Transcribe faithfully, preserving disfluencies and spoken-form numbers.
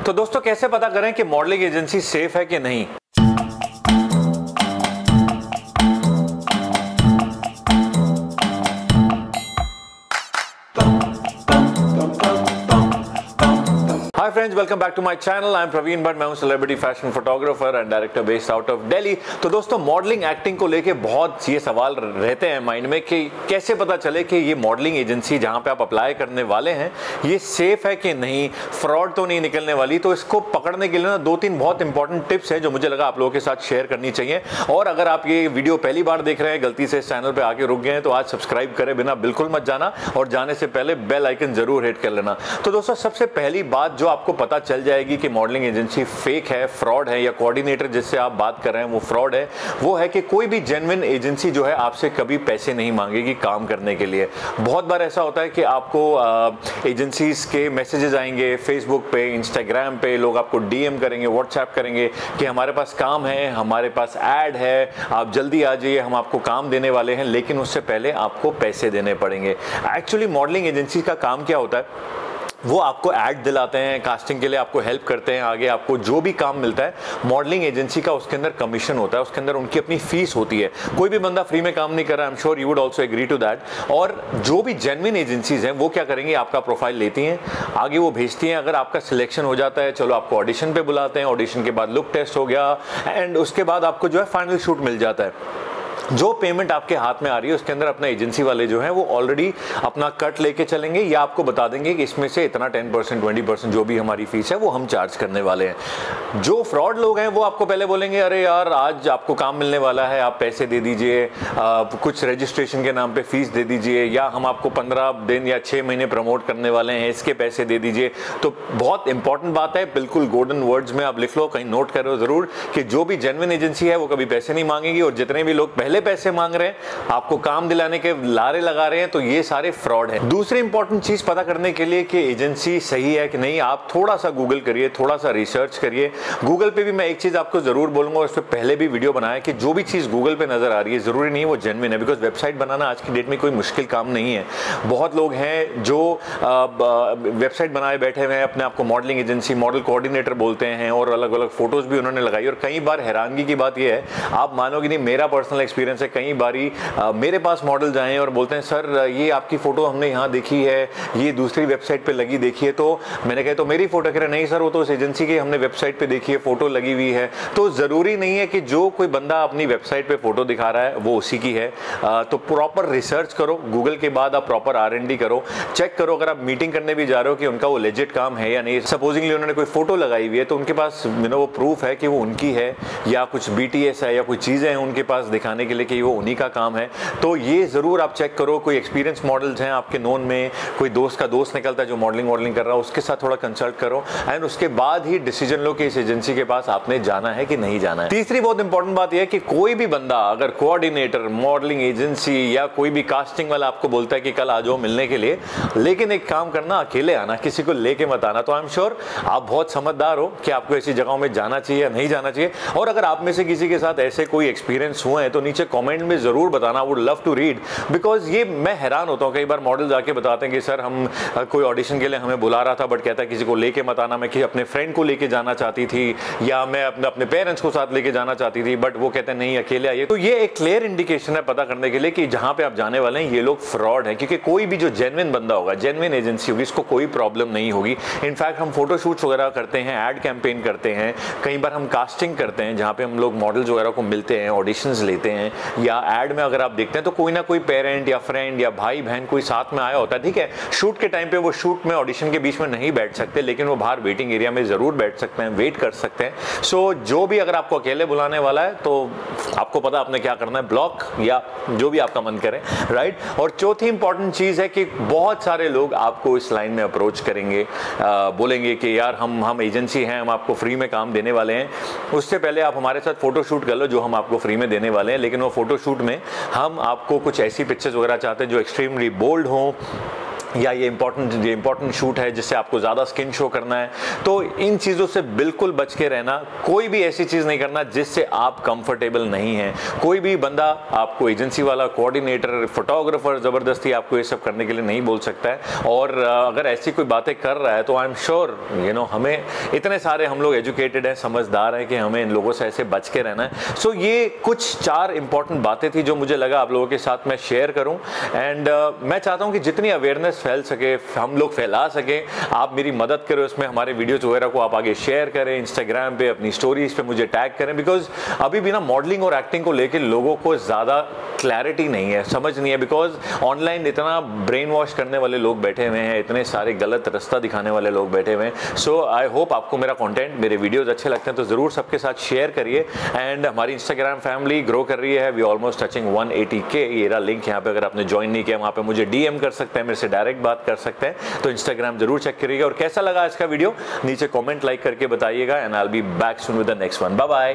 तो दोस्तों कैसे पता करें कि मॉडलिंग एजेंसी सेफ है कि नहीं। Hi friends, welcome back to my channel. I am Praveen but, मैं हूं celebrity fashion photographer and director based out of Delhi. तो दोस्तों मॉडलिंग एक्टिंग को लेके बहुत ये सवाल रहते हैं माइंड में कि कैसे पता चले कि ये मॉडलिंग एजेंसी जहां पे आप अप्लाई करने वाले हैं ये सेफ है कि नहीं, फ्रॉड तो नहीं निकलने वाली। तो इसको पकड़ने के लिए ना दो तीन बहुत इंपॉर्टेंट टिप्स हैं जो मुझे लगा आप लोगों के साथ शेयर करनी चाहिए। और अगर आप ये वीडियो पहली बार देख रहे हैं, गलती से इस चैनल पर आके रुक गए हैं, तो आज सब्सक्राइब करे बिना बिल्कुल मत जाना और जाने से पहले बेल आइकन जरूर हिट कर लेना। तो दोस्तों सबसे पहली बात जो आपको पता चल जाएगी कि मॉडलिंग एजेंसी फेक है, फ्रॉड है, या कोऑर्डिनेटर जिससे आप बात कर रहे हैं वो फ्रॉड है, वो है कि कोई भी जेन्युइन एजेंसी जो है आपसे कभी पैसे नहीं मांगेगी काम करने के लिए। बहुत बार ऐसा होता है कि आपको एजेंसीज के मैसेजेस आएंगे फेसबुक पे, इंस्टाग्राम पे, लोग आपको डीएम करेंगे, व्हाट्सएप करेंगे कि हमारे पास काम है, हमारे पास ऐड है, आप जल्दी आ जाइए, हम आपको काम देने वाले हैं, लेकिन उससे पहले आपको पैसे देने पड़ेंगे। एक्चुअली मॉडलिंग एजेंसी का काम क्या होता है, वो आपको ऐड दिलाते हैं, कास्टिंग के लिए आपको हेल्प करते हैं, आगे आपको जो भी काम मिलता है मॉडलिंग एजेंसी का उसके अंदर कमीशन होता है, उसके अंदर उनकी अपनी फीस होती है। कोई भी बंदा फ्री में काम नहीं कर रहा है, I am sure you would also agree to that. और जो भी जेन्युइन एजेंसीज हैं वो क्या करेंगी, आपका प्रोफाइल लेती हैं, आगे वो भेजती हैं, अगर आपका सिलेक्शन हो जाता है, चलो आपको ऑडिशन पे बुलाते हैं, ऑडिशन के बाद लुक टेस्ट हो गया एंड उसके बाद आपको जो है फाइनल शूट मिल जाता है। जो पेमेंट आपके हाथ में आ रही है उसके अंदर अपना एजेंसी वाले जो हैं वो ऑलरेडी अपना कट लेके चलेंगे या आपको बता देंगे कि इसमें से इतना टेन परसेंट ट्वेंटी परसेंट जो भी हमारी फीस है वो हम चार्ज करने वाले हैं। जो फ्रॉड लोग हैं वो आपको पहले बोलेंगे अरे यार आज आपको काम मिलने वाला है, आप पैसे दे दीजिए, कुछ रजिस्ट्रेशन के नाम पे फीस दे दीजिए, या हम आपको पंद्रह दिन या छः महीने प्रमोट करने वाले हैं, इसके पैसे दे दीजिए। तो बहुत इंपॉर्टेंट बात है, बिल्कुल गोल्डन वर्ड्स में आप लिख लो, कहीं नोट करो जरूर कि जो भी जेन्युइन एजेंसी है वो कभी पैसे नहीं मांगेगी, और जितने भी लोग पहले पैसे मांग रहे हैं, आपको काम दिलाने के लारे लगा रहे हैं, तो ये सारे फ्रॉड है। दूसरी इंपॉर्टेंट चीज पता करने के लिए कि एजेंसी सही है कि नहीं, आप थोड़ा सा गूगल करिए, थोड़ा सा रिसर्च करिए। गूगल पे भी मैं एक चीज आपको जरूर बोलूंगा, उस पर पहले भी वीडियो बनाया कि जो भी चीज गूगल पे नजर आ रही है जरूरी नहीं है वो जेन्युइन है, बिकॉज वेबसाइट बनाना आज की डेट में कोई मुश्किल काम नहीं है। बहुत लोग हैं जो वेबसाइट बनाए बैठे हुए हैं, अपने आपको मॉडलिंग एजेंसी, मॉडल कोऑर्डिनेटर बोलते हैं, और अलग अलग फोटोज भी उन्होंने लगाई। और कई बार हैरानगी की बात यह है, आप मानोगे नहीं, मेरा पर्सनल एक्सपीरियंस है, कई बारी आ, मेरे पास मॉडल जाएं और बोलते हैं सर ये आपकी फोटो हमने यहाँ देखी है, ये दूसरी वेबसाइट पे लगी देखी है। तो मैंने कहा तो मेरी फोटो, कह रहे नहीं सर वो तो उस एजेंसी की हमने वेबसाइट पे देखी है, फोटो लगी हुई है। तो जरूरी नहीं है कि जो कोई बंदा अपनी वेबसाइट पे फोटो दिखा रहा है वो उसी की है। आ, तो प्रॉपर रिसर्च करो, गूगल के बाद आप प्रॉपर आर एन डी करो, चेक करो अगर आप मीटिंग करने भी जा रहे हो कि उनका वो लेजिट काम है या नहीं। सपोजिंगली उन्होंने कोई फोटो लगाई हुई है तो उनके पास यू नो वो प्रूफ है कि वो उनकी है, या कुछ बी टी एस है, या कुछ चीजें हैं उनके पास दिखाने के लिए कि वो उन्हीं का काम है। तो ये जरूर आप चेक करो। कोई एक्सपीरियंस मॉडल्स हैं आपके नोन में, कोई दोस्त का दोस्त निकलता है जो मॉडलिंग मॉडलिंग कर रहा है, उसके साथ थोड़ा कंसल्ट करो एंड उसके बाद ही डिसीजन लो कि इस एजेंसी के पास आपने जाना है कि नहीं जाना है। तीसरी बहुत इंपॉर्टेंट बात यह है कि कोई भी बंदा अगर कोऑर्डिनेटर, मॉडलिंग एजेंसी या कोई भी कास्टिंग वाला आपको बोलता है कि कल आ जाओ मिलने के लिए, लेकिन एक काम करना, अकेले आना, किसी को लेके मत आना। तो आई एम श्योर आप बहुत समझदार हो कि आपको ऐसी जगहों में जाना चाहिए या नहीं जाना चाहिए। और अगर आप में से किसी के साथ ऐसे कोई एक्सपीरियंस हुए हैं तो नीचे कॉमेंट में जरूर बताना, would love to read, because ये मैं हैरान होता हूँ। कई बार मॉडल जाके बताते हैं कि सर हम कोई ऑडिशन के लिए हमें बुला रहा था बट कहता है किसी को लेके मत आना, मैं कि अपने फ्रेंड को लेके जाना चाहती थी, या मैं अपने अपने पेरेंट्स को साथ लेके जाना चाहती थी, बट वो कहते हैं नहीं अकेले आइए। तो ये एक क्लियर इंडिकेशन है पता करने के लिए कि जहां पे आप जाने वाले हैं ये लोग फ्रॉड है, क्योंकि कोई भी जो जेन्युइन बंदा होगा, जेन्युइन एजेंसी होगी, इसको कोई प्रॉब्लम नहीं होगी। इनफैक्ट हम फोटोशूट्स वगैरह करते हैं, एड कैंपेन करते हैं, कई बार हम कास्टिंग करते हैं जहां पे हम लोग मॉडल्स वगैरह को मिलते हैं, ऑडिशंस लेते हैं, या एड में अगर आप देखते हैं तो कोई ना कोई पेरेंट या फ्रेंड या भाई बहन कोई साथ में आया होता है। ठीक है, शूट के टाइम पे वो शूट में ऑडिशन के बीच में नहीं बैठ सकते, लेकिन वो बाहर वेटिंग एरिया में जरूर बैठ सकते हैं, वेट कर सकते हैं। सो so, जो भी अगर आपको अकेले बुलाने वाला है तो आपको पता आपने क्या करना है, ब्लॉक या जो भी आपका मन करे, राइट। और चौथी इंपॉर्टेंट चीज है कि बहुत सारे लोग आपको इस लाइन में अप्रोच करेंगे, आ, बोलेंगे कि यार हम हम एजेंसी हैं, हम आपको फ्री में काम देने वाले हैं, उससे पहले आप हमारे साथ फोटोशूट कर लो जो हम आपको फ्री में देने वाले हैं। लेकिन वो फोटोशूट में हम आपको कुछ ऐसी पिक्चर्स वगैरह चाहते हैं जो एक्सट्रीमली बोल्ड हो, या ये इंपॉर्टेंट ये इंपॉर्टेंट शूट है जिससे आपको ज़्यादा स्किन शो करना है, तो इन चीज़ों से बिल्कुल बच के रहना। कोई भी ऐसी चीज़ नहीं करना जिससे आप कंफर्टेबल नहीं हैं। कोई भी बंदा आपको, एजेंसी वाला, कोऑर्डिनेटर, फोटोग्राफर, ज़बरदस्ती आपको ये सब करने के लिए नहीं बोल सकता है। और अगर ऐसी कोई बातें कर रहा है तो I am sure you know हमें इतने सारे हम लोग एजुकेटेड हैं, समझदार हैं कि हमें इन लोगों से ऐसे बच के रहना है। सो so, ये कुछ चार इंपॉर्टेंट बातें थी जो मुझे लगा आप लोगों के साथ मैं शेयर करूँ। एंड uh, मैं चाहता हूँ कि जितनी अवेयरनेस फैल सके, हम लोग फैला सके, आप मेरी मदद करो इसमें। हमारे वीडियोस वगैरह को आप आगे शेयर करें, इंस्टाग्राम पे अपनी स्टोरीज पे मुझे टैग करें, बिकॉज अभी भी ना मॉडलिंग और एक्टिंग को लेकर लोगों को ज़्यादा क्लैरिटी नहीं है, समझ नहीं है। बिकॉज ऑनलाइन इतना ब्रेन वॉश करने वाले लोग बैठे हुए हैं, इतने सारे गलत रास्ता दिखाने वाले लोग बैठे हुए हैं। सो आई होप आपको मेरा कंटेंट, मेरे वीडियोस अच्छे लगते हैं तो ज़रूर सबके साथ शेयर करिए। एंड हमारी इंस्टाग्राम फैमिली ग्रो कर रही है, we almost touching one eighty K. ये रहा लिंक यहाँ पे, अगर आपने ज्वाइन नहीं किया वहाँ पे मुझे डीएम कर सकते हैं, मेरे से डायरेक्ट बात कर सकते हैं। तो इंस्टाग्राम जरूर चेक करिएगा। और कैसा लगा आज का वीडियो नीचे कमेंट लाइक करके बताइएगा। And I will be back soon with the next one. Bye bye.